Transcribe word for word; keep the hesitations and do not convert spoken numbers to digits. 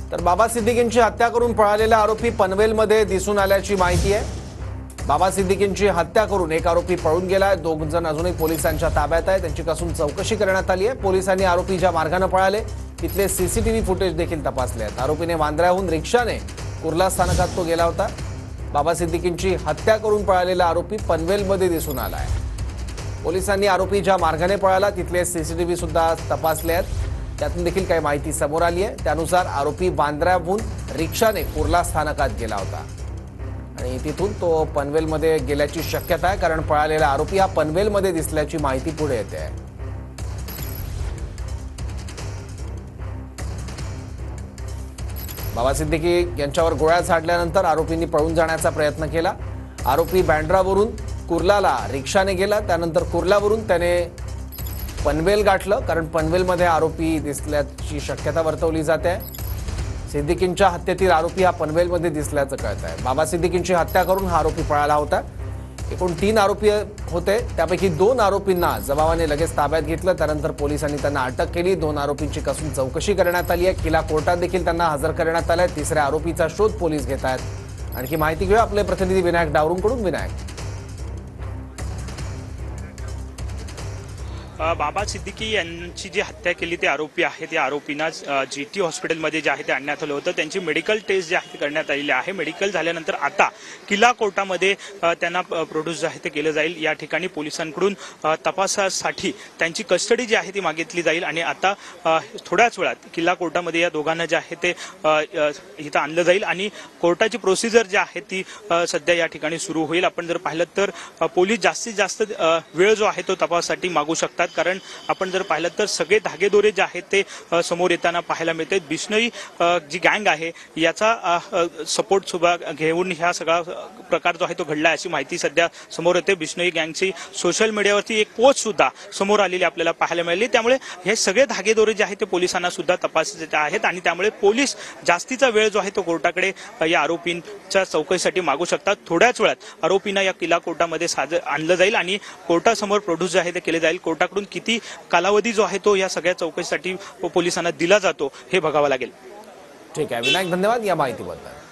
तर बाबा सिद्दीकींची हत्या करून पळालेला आरोपी पनवेलमध्ये दिसून आल्याची माहिती आहे। बाबा सिद्दीकींची हत्या करून एक आरोपी पळून गेलाय। दोघ जण अजूनही पोलिसांच्या ताब्यात आहेत। त्यांची कसून चौकशी करण्यात आली आहे। पोलिसांनी आरोपी ज्या मार्गाने पळाले तिथले सीसीटीव्ही फुटेज देखील तपासले आहेत। आरोपीने वांद्र्याहून रिक्षाने कुर्ला स्थानकात तो गेला होता। बाबा सिद्दीकींची हत्या करून पळालेला आरोपी पनवेलमध्ये दिसून आला आहे। पोलिसांनी आरोपी ज्या मार्गाने पळाला तिथले सीसीटीव्ही सुद्धा तपासले आहेत। त्यातून देखील काही माहिती समोर आली आहे। त्यानुसार आरोपी वांद्र्याहून रिक्षाने कुर्ला स्थानकात गेला होता आणि तिथून तो पनवेलमध्ये गेल्याची शक्यता आहे, कारण पळालेला आरोपी हा पनवेलमध्ये दिसल्याची माहिती पुढे येते आहे। बाबा सिद्दीकी यांच्यावर गोळ्या झाडल्यानंतर आरोपींनी पळून जाण्याचा प्रयत्न केला। आरोपी बँड्रावरून कुर्लाला रिक्षाने गेला, त्यानंतर कुर्लावरून त्याने पनवेल गाठलं, कारण पनवेलमध्ये आरोपी दिसल्याची शक्यता वर्तवली जाते आहे। सिद्दीकींच्या हत्येतील आरोपी हा पनवेलमध्ये दिसल्याचं कळत आहे। बाबा सिद्दीकींची हत्या करून हा आरोपी पळाला होता। एकूण तीन आरोपी होते, त्यापैकी दोन आरोपींना जबाबाने लगेच ताब्यात घेतलं। त्यानंतर पोलिसांनी त्यांना अटक केली। दोन आरोपींची कसून चौकशी करण्यात आली आहे। किल्ला कोर्टात देखील त्यांना हजर करण्यात आलंय। तिसऱ्या आरोपीचा शोध पोलीस घेत आहेत। आणखी माहिती घेऊया आपले प्रतिनिधी विनायक डावरूंकडून। विनायक, बाबा सिद्दीकी यांची जी हत्या केली ते आरोपी आहेत, त्या आरोपींना जीटी हॉस्पिटलमध्ये जे आहे ते आणण्यात आलं होतं। त्यांची मेडिकल टेस्ट जी आहे ते करण्यात आलेली आहे। मेडिकल झाल्यानंतर आता किल्ला कोर्टामध्ये त्यांना प्रोड्यूस जे आहे ते केलं जाईल। या ठिकाणी पोलिसांकडून तपासासाठी त्यांची कस्टडी जी आहे ती मागितली जाईल आणि आता थोड्याच वेळात किल्ला कोर्टामध्ये या दोघांना जे आहे ते इथं आणलं जाईल आणि कोर्टाची प्रोसिजर जी आहे ती सध्या या ठिकाणी सुरू होईल। आपण जर पाहिलं तर पोलीस जास्तीत जास्त वेळ जो आहे तो तपासासाठी मागू शकतात, कारण आपण जर पाहिलं तर सगळे धागेदोरे जे आहेत ते समोर येताना पाहायला मिळते। बिश्नोई जी गँग आहे याचा सपोर्ट सुद्धा घेऊन हा सगळा प्रकार जो आहे तो घडला अशी माहिती सध्या समोर येते। बिश्नोई गँगची सोशल मीडियावरती एक पोस्ट सुद्धा समोर आलेली आपल्याला पाहायला मिळाली। त्यामुळे हे सगळे धागेदोरे जे आहेत ते पोलिसांना सुद्धा तपासायचे आहेत आणि त्यामुळे पोलीस जास्तीचा वेळ जो आहे तो कोर्टाकडे या आरोपींच्या चौकशीसाठी मागू शकतात। थोड्याच वेळात आरोपींना या किल्ला कोर्टामध्ये आणलं जाईल आणि कोर्टासमोर प्रोड्यूस जे आहे ते केले जाईल। कोर्टाकडून किती कालावधी जो आहे तो या सगळ्या चौकशीसाठी पोलिसांना दिला जातो हे बघावं लागेल। ठीक आहे विनायक, धन्यवाद या माहितीबद्दल।